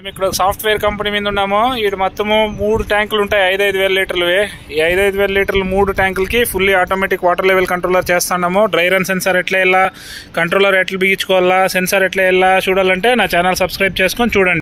మేము ఇక్కడ software company మీద ఉన్నాము. ఇక్కడ మొత్తము 3 ట్యాంకులు ఉంటాయి 5,000 లీటర్లవి. ఈ 5,000 లీటర్లు 3 ట్యాంకులకి fully automatic water level controller చేస్తున్నాము. డ్రై రన్ సెన్సార్ ఎట్లా వెళ్ళా, కంట్రోలర్ ఎట్లా బిగించుకోవాలా, సెన్సార్ ఎట్లా వెళ్ళా చూడాలంటే నా ఛానల్ సబ్స్క్రైబ్ చేసుకొని చూడండి.